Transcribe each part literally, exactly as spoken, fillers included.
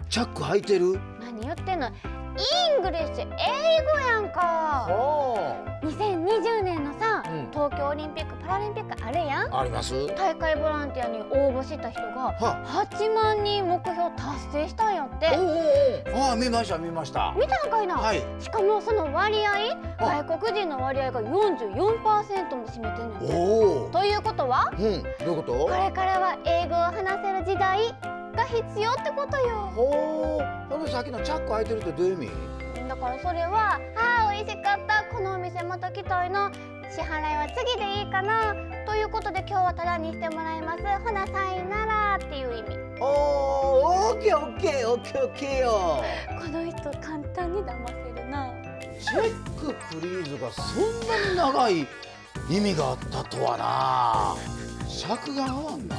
チャック履いてる？ 何言ってんの。イングリッシュ、英語やんか。にせんにじゅうねんのさ、うん、東京オリンピック・パラリンピックあるやん。 あります。 大会ボランティアに応募した人がはちまんにん目標達成したんやって。 ああ、見ました見ました。 見たんかいな。はい、しかもその割合、外国人の割合が よんじゅうよんパーセント も占めてるんやって。おということは、 うん、どういうこと？ これからは英語を話せる時代が必要ってことよ。 ほう、このさっきのチャック開いてるってどういう意味？ だからそれは、あー美味しかった、このお店また来たいな、支払いは次でいいかなということで今日はタダにしてもらいます、ほなさいならっていう意味。 おー、オッケーオッケーオッケーオッケーよ。 この人簡単に騙せるな。 チェックプリーズがそんなに長い意味があったとはな。尺が合わんな。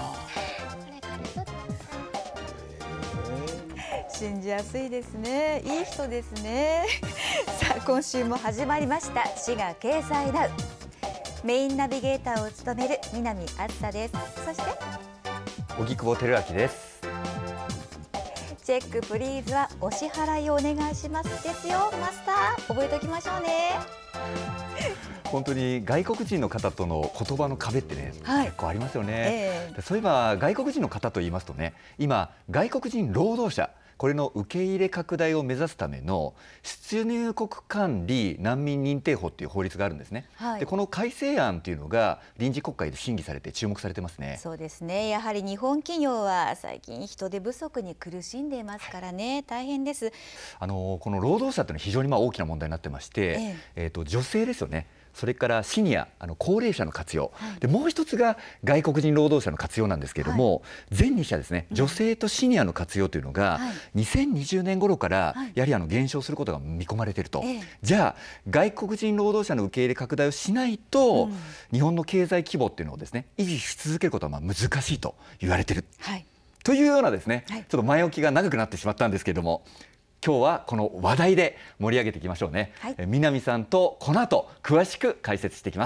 信じやすいですね。いい人ですね。さあ、今週も始まりました滋賀経済ナウ。メインナビゲーターを務める南あずさです。そして荻窪照明です。 チェックプリーズはお支払いをお願いしますですよ。マスター、覚えておきましょうね。 本当に外国人の方との言葉の壁ってね、はい、結構ありますよね、えー、そういえば外国人の方と言いますとね、今外国人労働者、これの受け入れ拡大を目指すための出入国管理難民認定法っていう法律があるんですね、はい、でこの改正案っていうのが臨時国会で審議されて注目されてますね。 そうですね、やはり日本企業は最近人手不足に苦しんでいますからね、はい、大変です。 あのこの労働者っていうのは非常にまあ大きな問題になってまして、えええーと女性ですよね、それからシニア、あの高齢者の活用、はい、でもう一つが外国人労働者の活用なんですけれども、はい、全に社ですね、女性とシニアの活用というのが、はい、にせんにじゅうねん頃からやはりあの減少することが見込まれていると、はい、じゃあ外国人労働者の受け入れ拡大をしないと、うん、日本の経済規模っていうのをですね維持し続けることはまあ難しいと言われている、はい、というようなですね、はい、ちょっと前置きが長くなってしまったんですけれども、今日はこの話題で盛り上げていきましょうね、はい、え南さんとこの後詳しく解説していきます。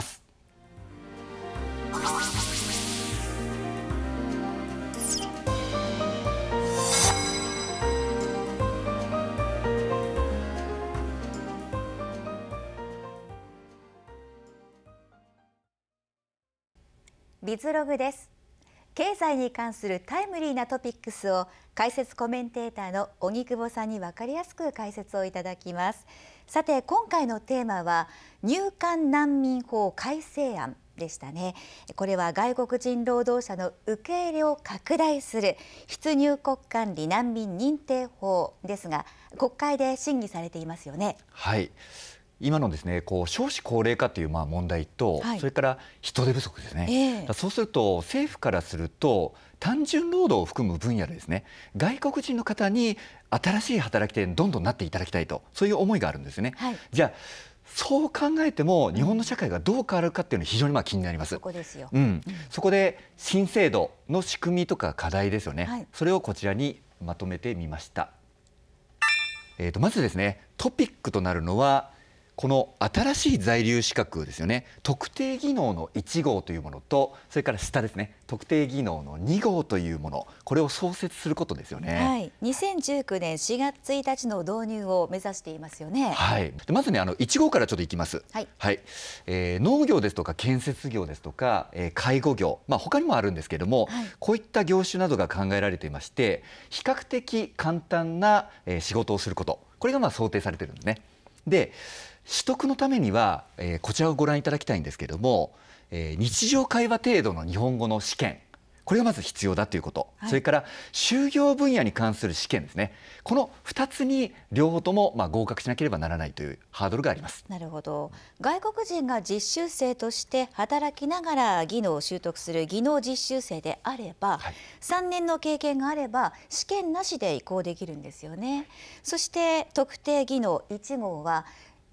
ビズログです。経済に関するタイムリーなトピックスを解説コメンテーターの荻窪さんに分かりやすく解説をいただきます。さて、今回のテーマは入管難民法改正案でしたね。これは外国人労働者の受け入れを拡大する出入国管理難民認定法ですが、国会で審議されていますよね。 はい、今のですね、こう少子高齢化というまあ問題と、はい、それから人手不足ですね、えー、そうすると政府からすると単純労働を含む分野でですね、外国人の方に新しい働き手にどんどんなっていただきたいと、そういう思いがあるんですよね、はい、じゃあそう考えても日本の社会がどう変わるかっていうのは非常にまあ気になります。 そこですよ、 うんうん、そこで新制度の仕組みとか課題ですよね、はい、それをこちらにまとめてみました。えーとまずですね、トピックとなるのはこの新しい在留資格ですよね。特定技能のいち号というものと、それから下ですね、特定技能のに号というもの、これを創設することですよね。 はい、にせんじゅうきゅうねんしがつついたちの導入を目指していますよね。 はい、でまずね、あのいち号からちょっといきます。はい、はい、えー、農業ですとか建設業ですとか、えー、介護業、まあ他にもあるんですけれども、はい、こういった業種などが考えられていまして、比較的簡単な、えー、仕事をすること、これがまあ想定されているんですね。で取得のためには、えー、こちらをご覧いただきたいんですけれども、えー、日常会話程度の日本語の試験、これがまず必要だということ、はい、それから就業分野に関する試験ですね、このふたつに両方ともまあ合格しなければならないというハードルがあります。 なるほど。外国人が実習生として働きながら技能を習得する技能実習生であれば、はい、さんねんの経験があれば試験なしで移行できるんですよね。そして特定技能いち号は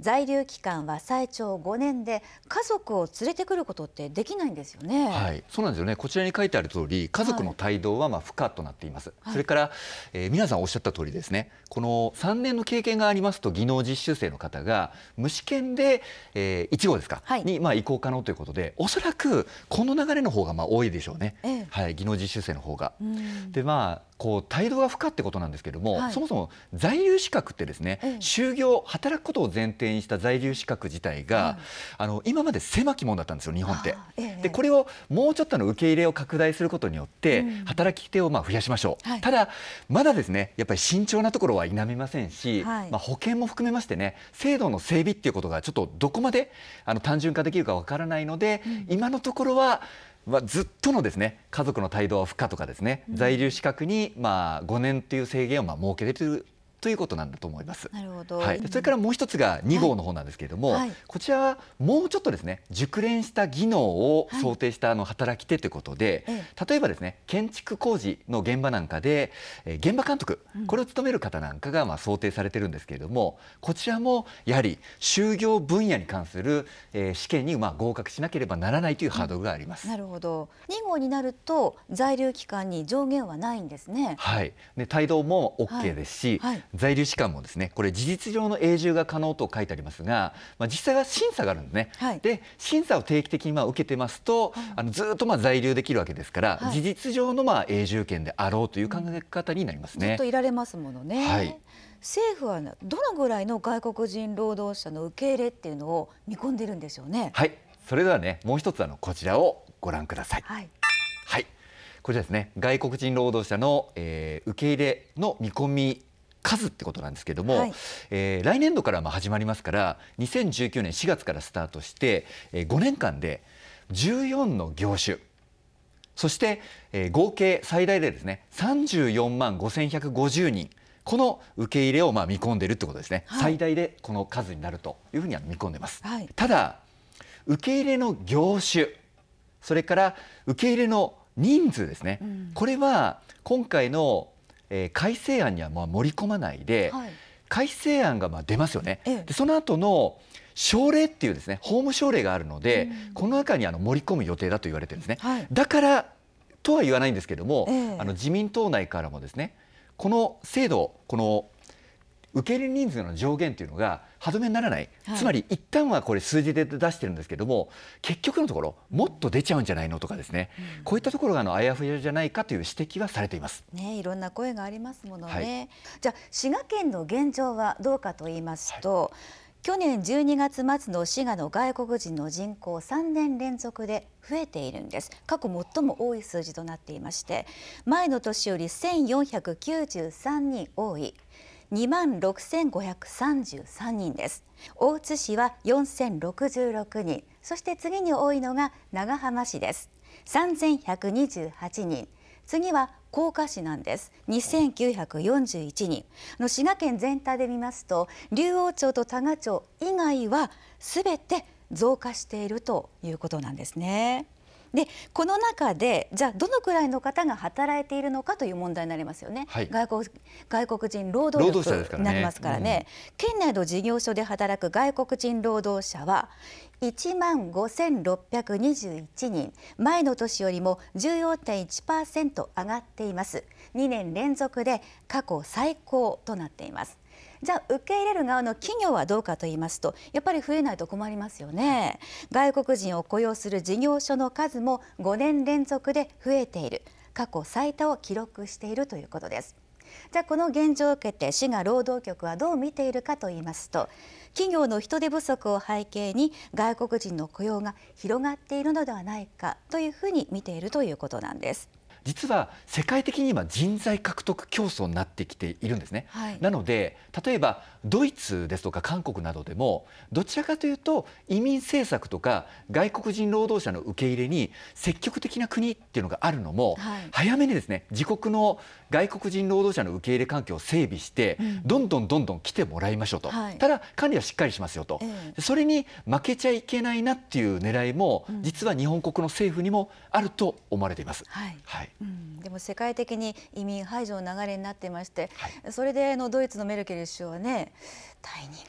在留期間は最長ごねんで、家族を連れてくることってできないんですよね。 はい、そうなんですよね。こちらに書いてある通り、家族の帯同はまあ不可となっています。はい、それから、えー、皆さんおっしゃった通りですね、このさんねんの経験がありますと、技能実習生の方が無試験で、えー、いち号ですか、はい、にまあ移行可能ということで、おそらくこの流れの方がまあ多いでしょうね。ええ、はい、技能実習生の方が。で、まあこう帯同が不可ってことなんですけども、はい、そもそも在留資格ってですね、ええ、就業働くことを前提にした在留資格自体が、はい、あの今まで狭き門だったんですよ、日本って。ええ、でこれをもうちょっとの受け入れを拡大することによって、うん、働き手をまあ増やしましょう。はい、ただまだですね、やっぱり慎重なところは否めませんし、はい、まあ保険も含めましてね、制度の整備っていうことがちょっとどこまであの単純化できるかわからないので、うん、今のところはまあ、ずっとのですね、家族の帯同は不可とかですね、うん、在留資格にまあごねんという制限をまあ設けているということなんだと思います。 なるほど。 はい、それからもう一つがに号の方なんですけれども、はいはい、こちらはもうちょっとですね、熟練した技能を想定したあの働き手ということで、はい、例えばですね、建築工事の現場なんかで、えー、現場監督、うん、これを務める方なんかがまあ想定されてるんですけれども、こちらもやはり就業分野に関する、えー、試験にまあ合格しなければならないというハードルがあります。 うん、なるほど。に号になると在留期間に上限はないんですね。 はい。で帯同も OK ですし、はいはい、在留期間もですね、これ事実上の永住が可能と書いてありますが、まあ、実際は審査があるんですね。はい、で審査を定期的にまあ受けてますと、はい、あのずっとまあ在留できるわけですから、はい、事実上のまあ永住権であろうという考え方になりますね。 ずっといられますものね。はい、政府はどのぐらいの外国人労働者の受け入れっていうのを見込んでるんでしょうね。 はい、それではね、もう一つあのこちらをご覧ください。はい、はい、こちらですね、外国人労働者の、えー、受け入れの見込み数ってことなんですけども、はい、えー、来年度からまあ始まりますから、にせんじゅうきゅうねんしがつからスタートして、えー、ごねんかんでじゅうよんの業種、そして、えー、合計最大でですねさんじゅうよんまんごせんひゃくごじゅうにん、この受け入れをまあ見込んでいるってことですね。はい、最大でこの数になるというふうには見込んでます。はい、ただ受け入れの業種、それから受け入れの人数ですね、うん、これは今回のえー、改正案にはまあ盛り込まないで、はい、改正案がまあ出ますよね。ええ、でその後の省令っていうですね、法務省令があるので、うん、この中にあの盛り込む予定だと言われてるんですね。はい、だからとは言わないんですけども、ええ、あの自民党内からもですね、この制度、この受け入れ人数の上限というのが歯止めにならない、はい、つまり一旦はこれ数字で出してるんですけども、結局のところもっと出ちゃうんじゃないのとかですね、うん、こういったところがあのあやふやじゃないかという指摘はされています。 ね、いろんな声がありますものね。はい、じゃあ滋賀県の現状はどうかと言いますと、はい、去年じゅうにがつまつの滋賀の外国人の人口さんねん連続で増えているんです。過去最も多い数字となっていまして、前の年よりせんよんひゃくきゅうじゅうさんにん多いにまんろくせんごひゃくさんじゅうさんにんです。大津市はよんせんろくじゅうろくにん、そして次に多いのが長浜市です。さんぜんひゃくにじゅうはちにん、次は甲賀市なんです。にせんきゅうひゃくよんじゅういちにん。あの滋賀県全体で見ますと、竜王町と多賀町以外はすべて増加しているということなんですね。でこの中でじゃあどのくらいの方が働いているのかという問題になりますよね。はい、外国外国人労働力になりますからね。県内の事業所で働く外国人労働者はいちまんごせんろっぴゃくにじゅういちにん、前の年よりも じゅうよんてんいちパーセント 上がっています。にねん連続で過去最高となっています。じゃあ受け入れる側の企業はどうかと言いますと、やっぱり増えないと困りますよね。外国人を雇用する事業所の数もごねん連続で増えている、過去最多を記録しているということです。じゃあこの現状を受けて滋賀労働局はどう見ているかと言いますと、企業の人手不足を背景に外国人の雇用が広がっているのではないかというふうに見ているということなんです。 実は世界的に今人材獲得競争になってきているんですね。はい、なので例えばドイツですとか韓国などでもどちらかというと移民政策とか外国人労働者の受け入れに積極的な国っていうのがあるのも、はい、早めにですね自国の外国人労働者の受け入れ環境を整備して、うん、どんどんどんどん来てもらいましょうと、はい、ただ管理はしっかりしますよと、えー、それに負けちゃいけないなっていう狙いも、うん、実は日本国の政府にもあると思われています。はいはい、 うん、でも世界的に移民排除の流れになっていまして、はい、それでのドイツのメルケル首相はね、退任か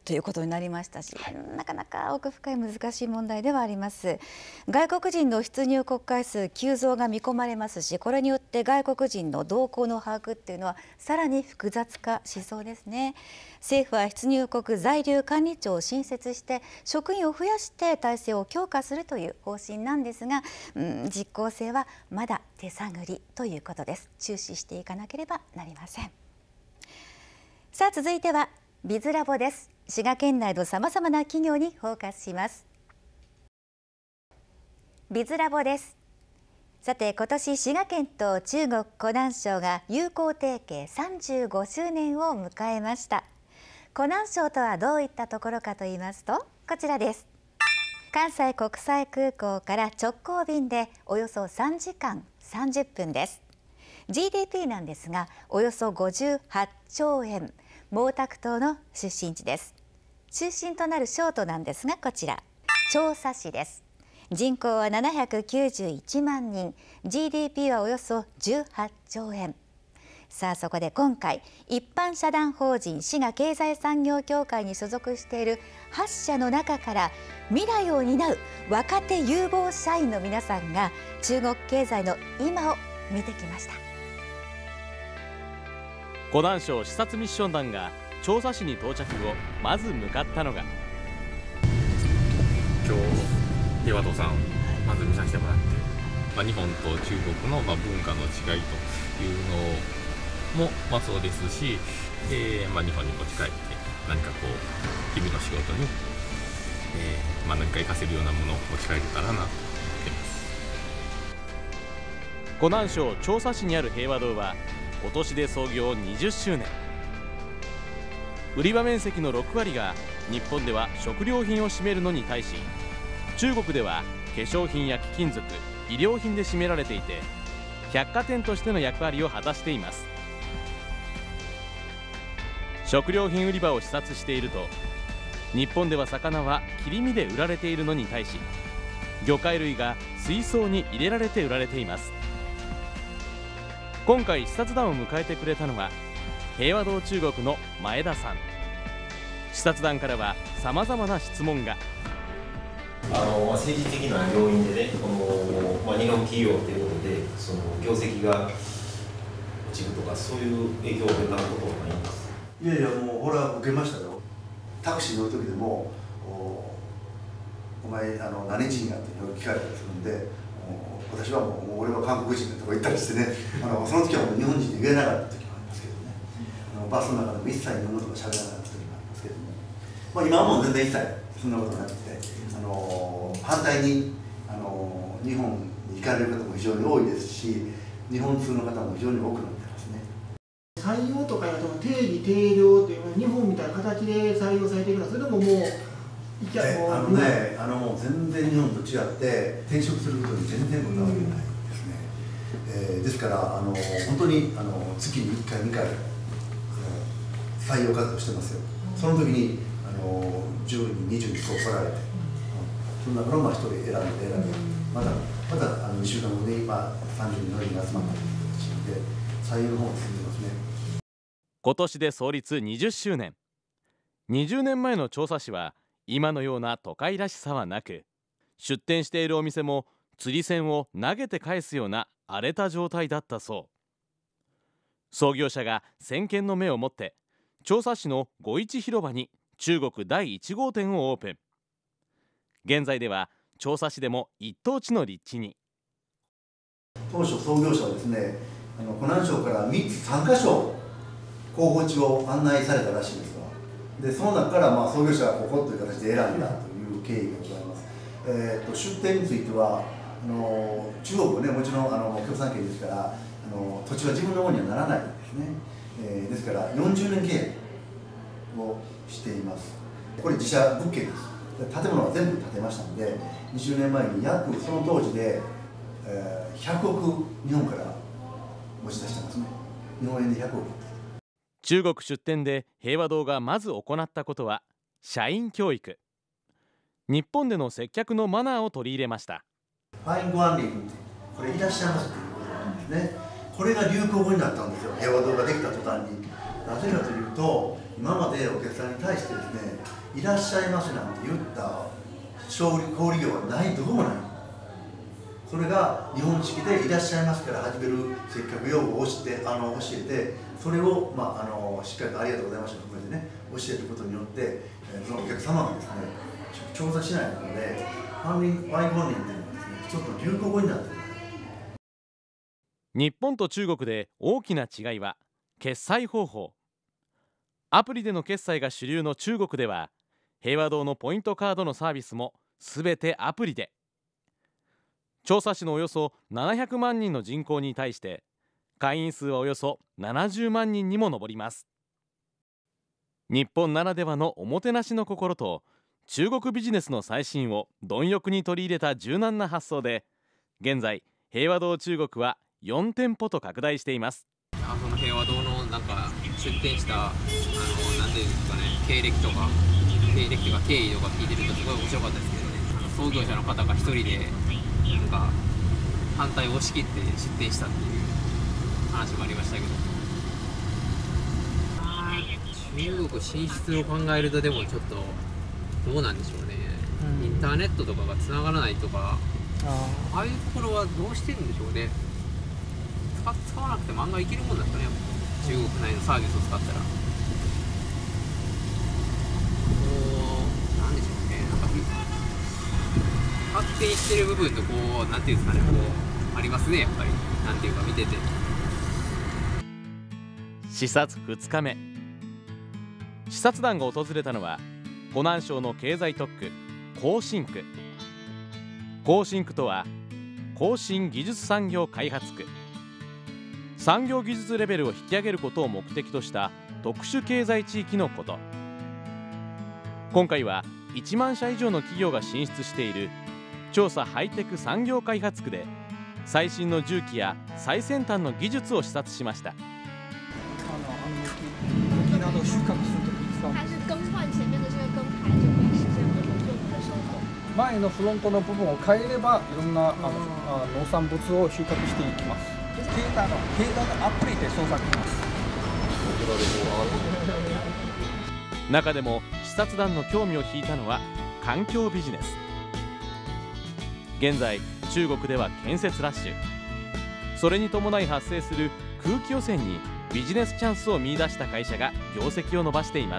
ということになりましたし、 はい、 なかなか奥深い難しい問題ではあります。外国人の出入国回数急増が見込まれますし、これによって外国人の動向の把握っていうのはさらに複雑化しそうですね。政府は出入国在留管理庁を新設して職員を増やして体制を強化するという方針なんですが、うん、実効性はまだ手探りということです。注視していかなければなりません。さあ続いてはビズラボです。滋賀県内のさまざまな企業にフォーカスします。ビズラボです。さて今年滋賀県と中国湖南省が友好提携さんじゅうごしゅうねんを迎えました。湖南省とはどういったところかと言いますと、こちらです。関西国際空港から直行便でおよそさんじかんさんじゅっぷんです。ジーディーピー なんですがおよそごじゅうはっちょうえん、毛沢東の出身地です。中心となる省都なんですがこちら長沙市です。人口はななひゃくきゅうじゅういちまんにん、 ジーディーピー はおよそじゅうはっちょうえん。さあそこで今回一般社団法人滋賀経済産業協会に所属しているはっしゃの中から未来を担う若手有望社員の皆さんが中国経済の今を見てきました。 湖南省視察ミッション団が長沙市に到着後まず向かったのが、 今日平和堂さんをまず見させてもらって、まあ、日本と中国のまあ文化の違いというのもまあそうですし、えーまあ、日本に持ち帰って何かこう日々の仕事に、えーまあ、何か活かせるようなものを持ち帰れたらなと思っています。 湖南省長沙市にある平和堂は今年で創業にじゅっしゅうねん。売り場面積のろくわりが日本では食料品を占めるのに対し、中国では化粧品や貴金属、衣料品で占められていて、百貨店としての役割を果たしています。食料品売り場を視察していると、日本では魚は切り身で売られているのに対し、魚介類が水槽に入れられて売られています。今回視察団を迎えてくれたのは平和堂中国の前田さん。視察団からはさまざまな質問が。 あの政治的な要因でね、この、まあ、日本企業ということでその業績が落ちるとか、そういう影響を受けたことはないんです。 いやいや、もうほら受けましたよ。タクシー乗る時でも「お, お前あの何人や?」って聞かれたりするんで、私はもう「もう俺は韓国人だ」とか言ったりしてね、あのその時はもう日本人で言えなかった時もありますけどね、あのバスの中でも一切日本語とか喋らなかった時もありますけども、まあ、今はもう全然一切そんなことなくて、あの反対にあの日本に行かれる方も非常に多いですし、日本通の方も非常に多くなってますね。 採用とかやと定義定量っていう日本みたいな形で採用されていくのは、それでももういきゃもうあのね、あのもう全然日本と違って転職することに全然こだわりがないですね。えー、ですからあの本当にあの月にいっかいにかい採用活動してますよ。その時にあのじゅうにんにじゅうにんこう来られて、その中のまあひとり選んで選んで、またまたあのにしゅうかんごで今さんじゅうにんの人が集まったという形で採用の方も進んでますね。 今年で創立にじゅっしゅうねん。にじゅうねんまえの長沙市は今のような都会らしさはなく、出店しているお店も釣り銭を投げて返すような荒れた状態だったそう。創業者が先見の目を持って長沙市の五一広場に中国だいいちごうてんをオープン。現在では長沙市でも一等地の立地に。 当初創業者はですね、あの湖南省からみっつさんかしょ候補地を案内されたらしいんですわ。でその中からまあ創業者がここという形で選んだという経緯がございます。えー、と出店についてはあの中国はね、もちろんあの共産圏ですから、あの土地は自分のものにはならないんですね。えー、ですからよんじゅうねん契約をしています。これ自社物件です。建物は全部建てましたので、にじゅうねんまえに約その当時で、えー、ひゃくおく日本から持ち出してますね。日本円でひゃくおく。 中国出店で平和堂がまず行ったことは社員教育。日本での接客のマナーを取り入れました。 ファインゴアンリングってこれいらっしゃいますということなんですね。これが流行語になったんですよ。平和堂ができた途端に。 なぜかというと、今までお客さんに対してですね、いらっしゃいませなんて言った小売業はない、どこもない。それが日本式でいらっしゃいますから始める接客用語を教えて、あの教えて、それを、まあ、あのしっかりとありがとうございました含めてね、教えることによって、そのお客様がですね、調査しないので、ファンディング、バイゴンリンっていうのはですね、ちょっと流行語になっている。 日本と中国で大きな違いは決済方法。アプリでの決済が主流の中国では、平和堂のポイントカードのサービスもすべてアプリで。長沙市のおよそななひゃくまんにんの人口に対して会員数はおよそななじゅうまんにんにも上ります。日本ならではのおもてなしの心と中国ビジネスの最新を貪欲に取り入れた柔軟な発想で、現在平和堂中国はよんてんぽと拡大しています。 あその平和堂のなんか出店したあのなんていうんですかね、経歴とか経歴とか経緯とか聞いてるとすごい面白かったですけどね、創業者の方が一人でなんか反対を押し切って出店したっていう話もありましたけど、中国進出を考えるとでもちょっとどうなんでしょうね、うん、インターネットとかがつながらないとか、ああいうところはどうしてるんでしょうね。使, 使わなくても案外いけるもんなんですかね、中国内のサービスを使ったら。もうなんでしょうね、なんか発展してる部分とこうなんていうんですかね、こうありますね、やっぱりなんていうか見てて。 視察ふつかめ、視察団が訪れたのは湖南省の経済特区工信区。工信区とは工信技術産業開発区。産業技術レベルを引き上げることを目的とした特殊経済地域のこと。今回はいちまんしゃ以上の企業が進出している長沙ハイテク産業開発区で最新の重機や最先端の技術を視察しました。 木など収穫するとき使う。它是更換前面的这个更牌就可以实现合作的收穫。前のフロントの部分を変えればいろんなあの農産物を収穫していきます。携帯の携帯のアプリで操作できます。 中でも視察団の興味を引いたのは環境ビジネス。現在中国では建設ラッシュ、それに伴い発生する空気汚染にビジネスチャンスを見出した会社が業績を伸ばしています。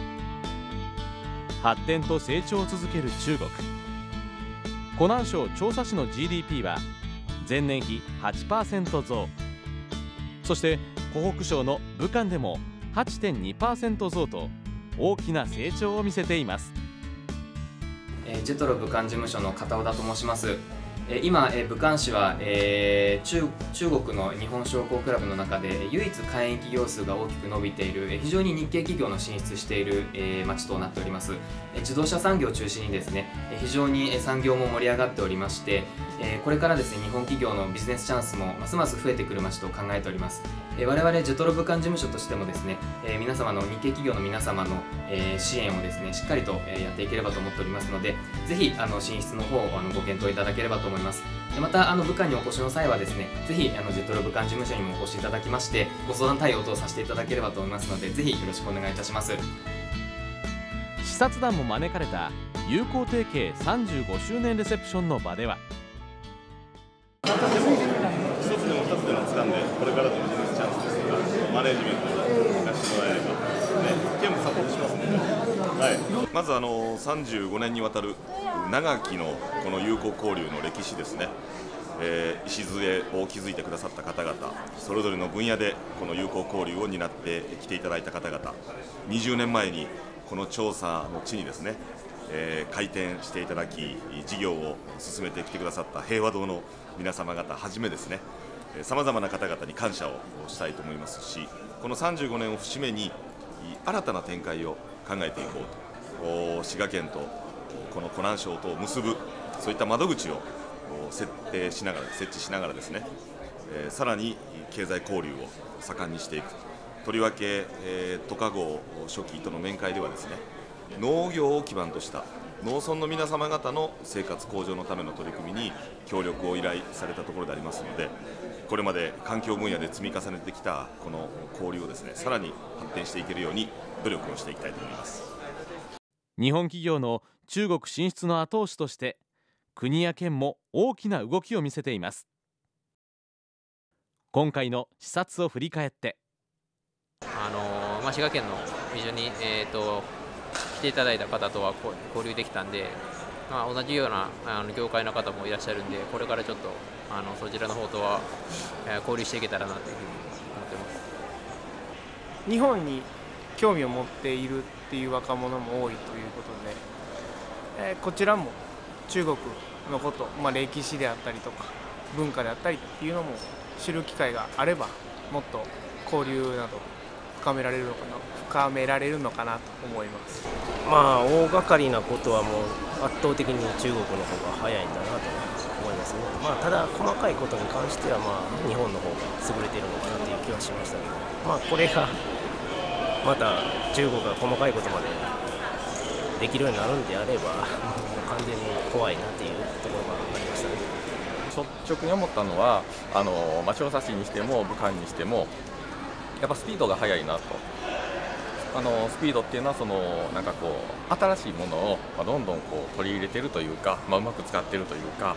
発展と成長を続ける中国。湖南省長沙市の ジーディーピー は前年比 はちパーセント 増、そして湖北省の武漢でも はちてんにパーセント 増と大きな成長を見せています。 ジェトロ武漢事務所の片尾田と申します。今、武漢市は、えー、中, 中国の日本商工クラブの中で唯一会員企業数が大きく伸びている非常に日系企業の進出している、えー、町となっております。自動車産業を中心にですね、非常に産業も盛り上がっておりまして、これからですね、日本企業のビジネスチャンスもますます増えてくる町と考えております。我々ジェトロ武漢事務所としてもですね、皆様の日系企業の皆様の支援をですね、しっかりとやっていければと思っておりますので、ぜひあの進出の方をあのご検討いただければと思います。またあの武漢にお越しの際はですね、ぜひあのジェトロ武漢事務所にもお越しいただきまして、ご相談対応等させていただければと思いますので、ぜひよろしくお願いいたします。 視察団も招かれた友好提携さんじゅうごしゅうねんレセプションの場では、 一つでも二つでも掴んで、これからのビジネスチャンスですとかマネージメントを生かしてもらえれば、ね、県もサポートしますので、はい、まずあのさんじゅうごねんにわたる長きのこの友好交流の歴史ですね、えー、礎を築いてくださった方々、それぞれの分野でこの友好交流を担ってきていただいた方々、にじゅうねんまえにこの長沙の地にですね、えー、開店していただき、事業を進めてきてくださった平和堂の皆様方はじめですね、さまざまな方々に感謝をしたいと思いますし、このさんじゅうごねんを節目に新たな展開を考えていこうと、滋賀県とこの湖南省とを結ぶ、そういった窓口を設定しながら設置しながらですね、えー、さらに経済交流を盛んにしていく。とりわけ、えー、都加郷書記との面会ではですね、農業を基盤とした農村の皆様方の生活向上のための取り組みに協力を依頼されたところでありますので、 これまで環境分野で積み重ねてきたこの交流をですね、さらに発展していけるように努力をしていきたいと思います。 日本企業の中国進出の後押しとして、国や県も大きな動きを見せています。今回の視察を振り返って、 あのーまあ、滋賀県の一緒に、えー、と来ていただいた方とは交流できたんで、まあ、同じようなあの業界の方もいらっしゃるんで、これからちょっとあのそちらの方とは、えー、交流していけたらなというふうに思ってます。 日本に興味を持っているっていう若者も多いということで、えー、こちらも中国のこと、まあ、歴史であったりとか文化であったりっていうのも知る機会があれば、もっと交流など深められるのかな深められるのかなと思います。 まあ大掛かりなことはもう圧倒的に中国の方が早いんだなと思いますね。まあただ細かいことに関してはまあ日本の方が優れているのかなという気はしましたけど、まあこれがまた中国が細かいことまでできるようになるんであれば完全に怖いなっていうところがありましたね。 率直に思ったのは、あの、まあ、調査士にしても武漢にしてもやっぱスピードが速いなと。あのスピードっていうのはそのなんかこう新しいものをまあどんどんこう取り入れてるというか、まあ、うまく使ってるというか。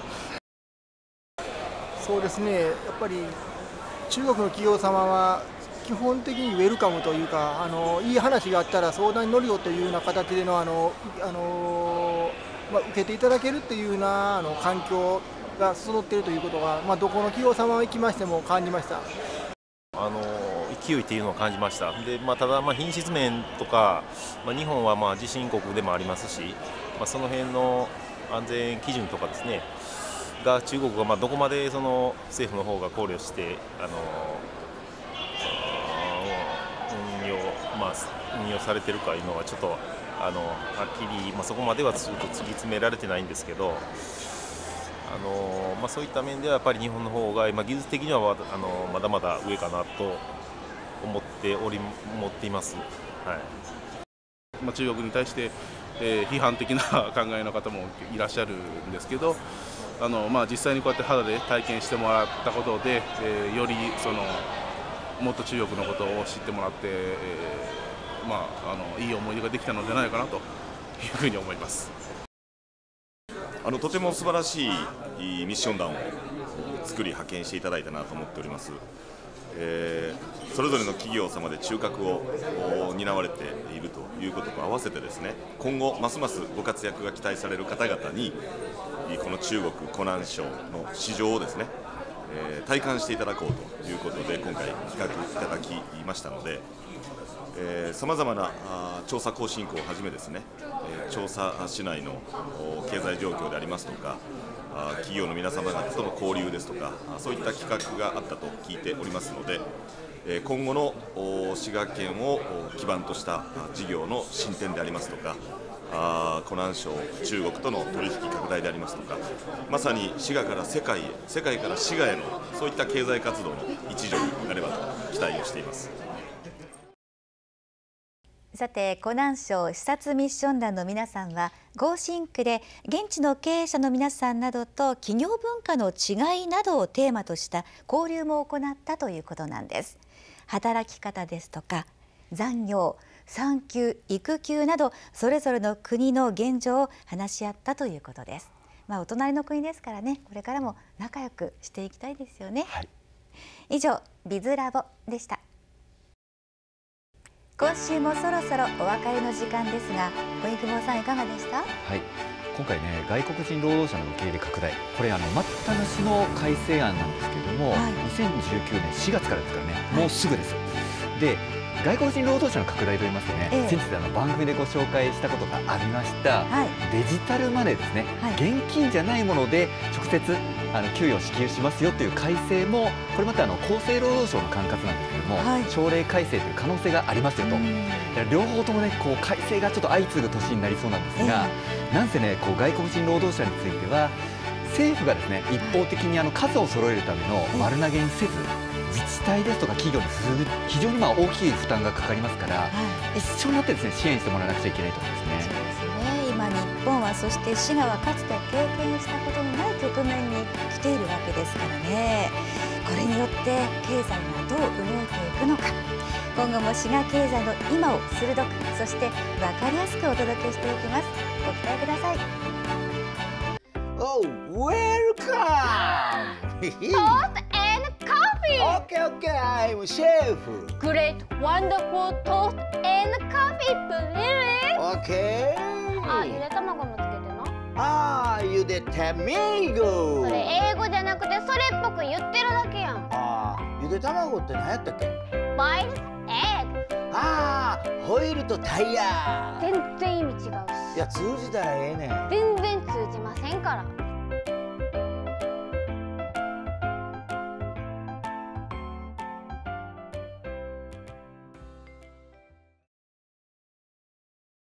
そうですね、やっぱり中国の企業様は基本的にウェルカムというか、あのいい話があったら相談に乗るよというような形でのあのあの、まあ、受けていただけるっていうようなあの環境が整っているということが、まあ、どこの企業様行きましても感じました。 あの勢いというのを感じました。で、まあ、ただまあ品質面とか、まあ、日本はまあ地震国でもありますし、まあ、その辺の安全基準とかですねが中国がまあどこまでその政府の方が考慮してあの運用、まあ、運用されているかいうのはちょっとあのはっきり、まあ、そこまではずっと突き詰められてないんですけど、あのまあ、そういった面ではやっぱり日本の方が、まあ、技術的にはあのまだまだ上かなと思っており思っています。はい、 まあ、中国に対して、えー、批判的な考えの方もいらっしゃるんですけど、あの、まあ、実際にこうやって肌で体験してもらったことで、えー、よりそのもっと中国のことを知ってもらって、えーまあ、あのいい思い出ができたのではないかなというふうに思います。 あのとても素晴らしいミッション団を作り派遣していただいたなと思っております。えー、それぞれの企業様で中核を担われているということと合わせてですね、今後ますますご活躍が期待される方々にこの中国湖南省の市場をですね、えー、体感していただこうということで今回企画いただきましたので、さまざまなあ調査更新校をはじめですね、えー、調査市内の経済状況でありますとか、あ企業の皆様方との交流ですとか、そういった企画があったと聞いておりますので、えー、今後の滋賀県を基盤とした事業の進展でありますとか、あ湖南省、中国との取引拡大でありますとか、まさに滋賀から世界へ、世界から滋賀へのそういった経済活動の一助になればと期待をしています。 さて、湖南省視察ミッション団の皆さんは豪信区で現地の経営者の皆さんなどと企業文化の違いなどをテーマとした交流も行ったということなんです。働き方ですとか残業、産休、育休などそれぞれの国の現状を話し合ったということです。まあ、お隣の国ですからね、これからも仲良くしていきたいですよね。はい、以上ビズラボでした。今週もそろそろお別れの時間ですが、小久保さんいかがでした？ はい、今回ね、外国人労働者の受け入れ拡大、これあの待ったなしの改正案なんですけれども、はい、にせんじゅうきゅうねんしがつからですからね、はい、もうすぐです。で、外国人労働者の拡大といいますとね、ええ、先日あの番組でご紹介したことがありました、はい、デジタルマネーですね、はい、現金じゃないもので直接あの給与を支給しますよという改正も、これまたあの厚生労働省の管轄なんですけれども、はい、省令改正という可能性がありますよと。両方ともね、こう改正がちょっと相次ぐ年になりそうなんですが、えー、なんせね、こう外国人労働者については政府がですね、一方的にあの数を揃えるための丸投げにせず、自治体ですとか企業に非常にまあ大きい負担がかかりますから、はい、一緒になってですね、支援してもらわなくちゃいけないと思いますね。 そうですね。今日本はそして滋賀はかつて経験したことのない局面に来ているわけですからね。 これによって経済がどう動いていくのか、今後も滋賀経済の今を鋭く、そして分かりやすくお届けしていきます。ご期待ください。 Oh, welcome! Toast and coffee! Okay, okay, I'm chef. Great, wonderful toast and coffee, please! Okay. あ、ゆで卵もつけてな。 ああ、ゆで卵。 それ英語じゃなくてそれっぽく言ってるだけやん。 ああ、ゆで卵って何やったっけ？ Boiled egg。 ああ、ホイルとタイヤ。 全然意味違うし。 いや、通じたらええねん。 全然通じませんから。